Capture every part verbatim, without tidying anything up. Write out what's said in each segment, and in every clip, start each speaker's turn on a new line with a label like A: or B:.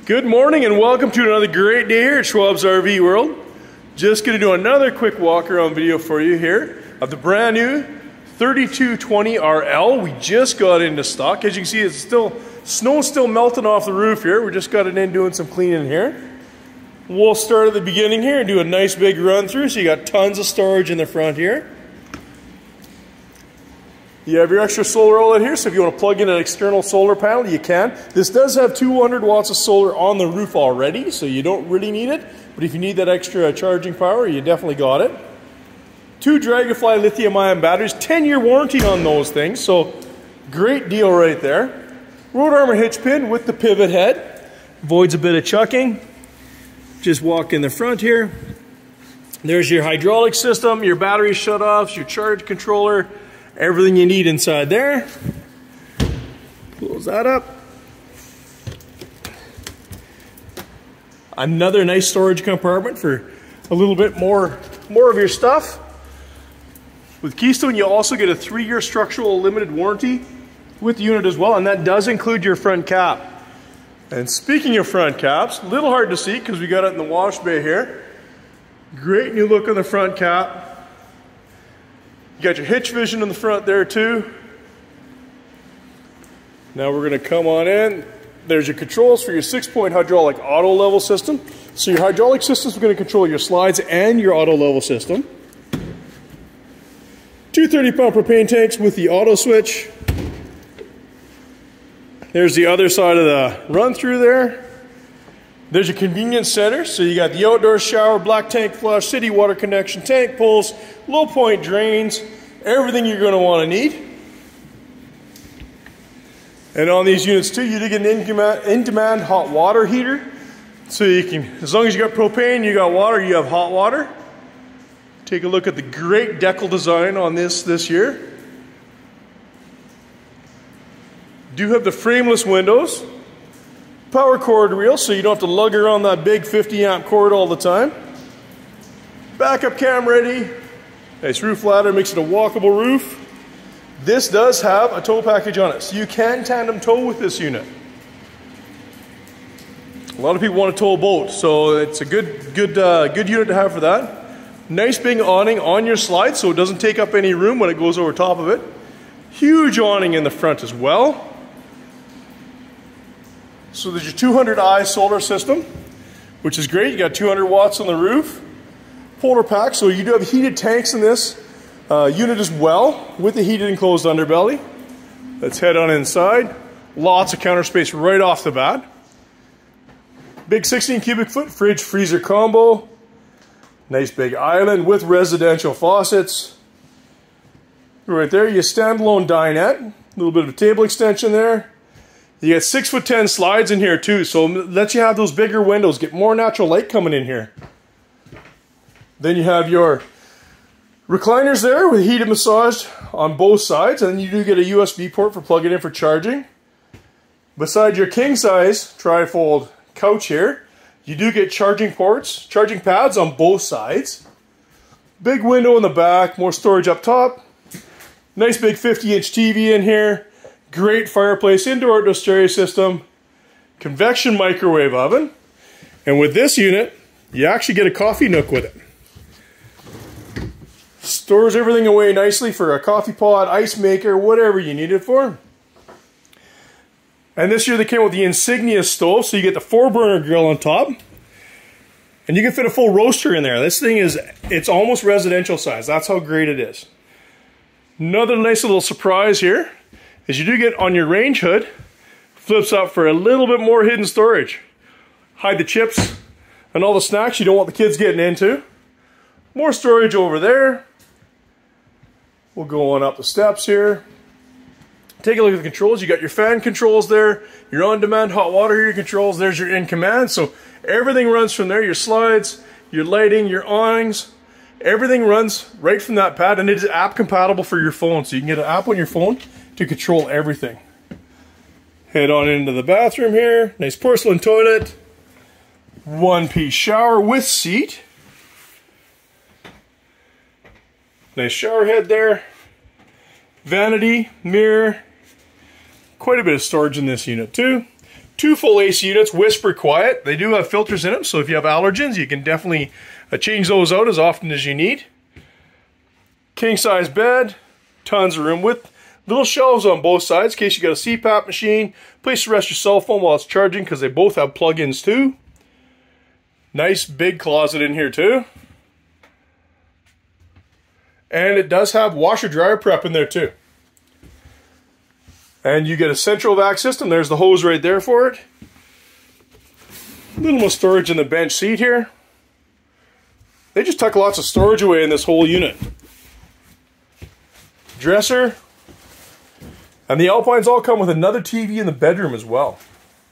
A: Good morning and welcome to another great day here at Schwab's R V World. Just going to do another quick walk around video for you here of the brand new thirty-two twenty R L. We just got into stock. As you can see, it's still snow still melting off the roof here. We just got it in doing some cleaning here. We'll start at the beginning here and do a nice big run through. So you got tons of storage in the front here. You have your extra solar outlet here, so if you want to plug in an external solar panel, you can. This does have two hundred watts of solar on the roof already, so you don't really need it. But if you need that extra charging power, you definitely got it. Two Dragonfly lithium-ion batteries, ten year warranty on those things, so great deal right there. Road Armor hitch pin with the pivot head. Avoids a bit of chucking. Just walk in the front here. There's your hydraulic system, your battery shutoffs, your charge controller. Everything you need inside there. Close that up. Another nice storage compartment for a little bit more, more of your stuff. With Keystone, you also get a three year structural limited warranty with the unit as well, and that does include your front cap. And speaking of front caps, a little hard to see because we got it in the wash bay here. Great new look on the front cap. You got your hitch vision in the front there too. Now we're going to come on in. There's your controls for your six point hydraulic auto level system. So your hydraulic system is going to control your slides and your auto level system. Two thirty pound propane tanks with the auto switch. There's the other side of the run through there. There's your convenience center. So you got the outdoor shower, black tank flush, city water connection, tank pulls, low point drains, everything you're going to want to need. And on these units too, you do get an in-demand hot water heater. So you can, as long as you got propane, you got water, you have hot water. Take a look at the great decal design on this this year. Do have the frameless windows. Power cord reel, so you don't have to lug around that big fifty amp cord all the time. Backup cam ready. Nice roof ladder, makes it a walkable roof. This does have a tow package on it, so you can tandem tow with this unit. A lot of people want to tow a boat, so it's a good, good, uh, good unit to have for that. Nice big awning on your slide, so it doesn't take up any room when it goes over top of it. Huge awning in the front as well. So there's your two hundred i solar system, which is great. You got two hundred watts on the roof. Polar pack, so you do have heated tanks in this uh, unit as well, with the heated enclosed underbelly. Let's head on inside. Lots of counter space right off the bat. Big sixteen cubic foot fridge freezer combo. Nice big island with residential faucets. Right there, you standalone dinette. A little bit of a table extension there. You got six foot ten slides in here too, so lets you have those bigger windows, get more natural light coming in here. Then you have your recliners there with heated massage on both sides, and then you do get a U S B port for plugging in for charging. Beside your king size trifold couch here, you do get charging ports, charging pads on both sides. Big window in the back, more storage up top. Nice big fifty inch T V in here. Great fireplace, indoor-outdoor stereo system, convection microwave oven, and with this unit, you actually get a coffee nook with it. Stores everything away nicely for a coffee pot, ice maker, whatever you need it for. And this year they came with the Insignia stove, so you get the four burner grill on top, and you can fit a full roaster in there. This thing is, it's almost residential size. That's how great it is. Another nice little surprise here. As you do get on your range hood, flips up for a little bit more hidden storage. Hide the chips and all the snacks you don't want the kids getting into. More storage over there. We'll go on up the steps here. Take a look at the controls. You got your fan controls there, your on-demand hot water heater controls. There's your in-command. So everything runs from there. Your slides, your lighting, your awnings. Everything runs right from that pad, and it is app compatible for your phone. So you can get an app on your phone to control everything. Head on into the bathroom here. Nice porcelain toilet. One piece shower with seat. Nice shower head there. Vanity, mirror. Quite a bit of storage in this unit too. Two full A C units, whisper quiet. They do have filters in them, so if you have allergens, you can definitely uh, change those out as often as you need. King size bed, tons of room width. Little shelves on both sides in case you got a C PAP machine. Place to rest your cell phone while it's charging because they both have plug-ins too. Nice big closet in here too. And it does have washer dryer prep in there too. And you get a central vac system. There's the hose right there for it. A little more storage in the bench seat here. They just tuck lots of storage away in this whole unit. Dresser. And the Alpines all come with another T V in the bedroom as well.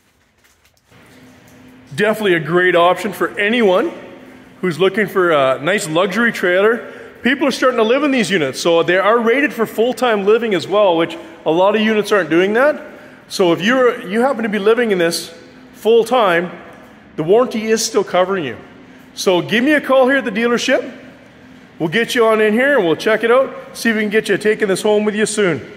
A: Definitely a great option for anyone who's looking for a nice luxury trailer. People are starting to live in these units, so they are rated for full-time living as well, which a lot of units aren't doing that. So if you're you happen to be living in this full-time, the warranty is still covering you. So give me a call here at the dealership. We'll get you on in here and we'll check it out, see if we can get you taking this home with you soon.